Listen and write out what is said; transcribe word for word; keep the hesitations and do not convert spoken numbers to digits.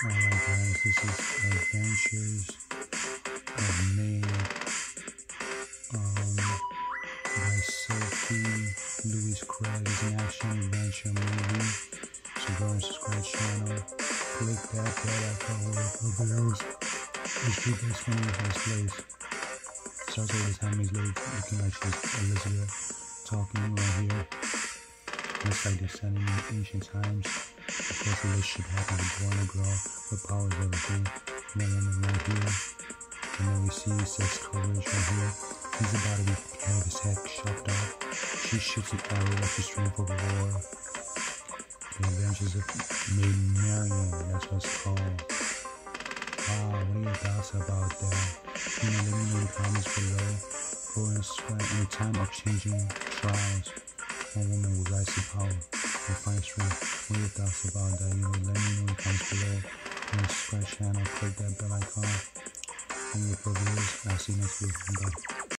Alright guys, this is Adventures of Maid um, by Sophie. Louise Craig is an action adventure movie. So go and subscribe channel. Click that bell icon for videos. It's the best funny in this place. Starts with this Handmaid's Lady looking like she's Elizabeth talking right here. Looks like they're standing in ancient times. Of course, a relationship happened with a boy and a girl with powers and everything. And then woman right here. And then we see sex coverage right here. He's about to be have his head chopped off. She shoots an arrow like she's training for the war. The Adventures of Maid Marian, that's what it's called. Wow, what are your thoughts about that? You know, let me know in the comments below. Go and subscribe. In a time of changing trials, one woman will rise to power and find strength. What are your thoughts about that? You know, let me know in the comments below. Go and subscribe channel, click that bell icon. And your videos. I'll see you next week. Bye.